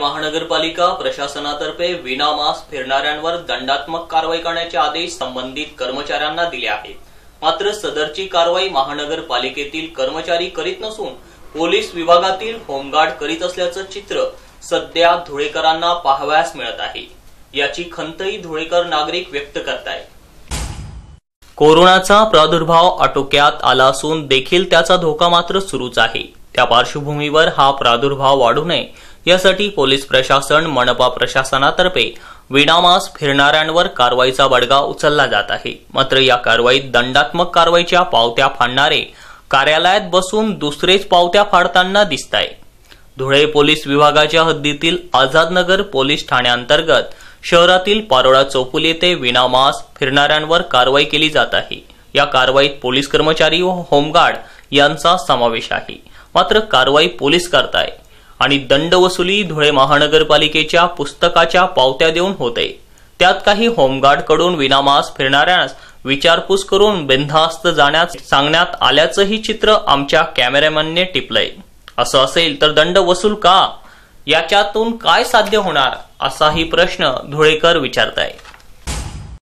महानगरपालिका प्रशासनातर्फे विनामास्क फिरणाऱ्यांवर दंडात्मक कारवाई करण्याचे आदेश संबंधित कर्मचाऱ्यांना दिले आहेत। मात्र सदरची कारवाई महानगरपालिकेतील कर्मचारी करीत नसून पोलीस विभागातील होमगार्ड करीत असल्याचं चित्र सध्या धुळेकरांना पाहावयास मिळत आहे। याची खंतही धुळेकर नागरिक व्यक्त करतायत। कोरोनाचा प्रादुर्भाव आटोक्यात आला असून देखील त्याचा धोका मात्र सुरूच आहे। त्या पार्श्वभूमीवर हा प्रादुर्भाव वाढू नये यासाठी पोलीस प्रशासन मनपा प्रशासनातर्फे विनामास्क फिरणाऱ्यांवर कारवाईचा बडगा उचलला जात आहे। मात्र या कारवाईत दंडात्मक कारवाईच्या पावत्या फाडणारे कार्यालयात बसून दुसरेच पावत्या फाडताना दिसताय। धुळे पोलीस विभागाच्या हद्दीतील आझादनगर पोलीस ठाण्याअंतर्गत शहरातील पारोळा चौफुली येथे विनामास्क फिरणाऱ्यांवर कारवाई केली जात आहे। या कारवाईत पोलीस कर्मचारी व होमगार्ड यांचा समावेश आहे। मात्र कारवाई पोलीस करताय आणि दंड वसुली धुळे महानगरपालिकेच्या पुस्तकाच्या पावत्या देऊन होते। त्यात काही होमगार्ड कडून विनामास्क फिरणाऱ्यांस विचारपूस करून बिनधास्त जाण्यास सांगण्यात आल्याचंही चित्र आमच्या कॅमेरामॅनने टिपलंय। असं असेल तर दंड वसूल का? याच्यातून काय साध्य होणार असाही प्रश्न धुळेकर विचारताय।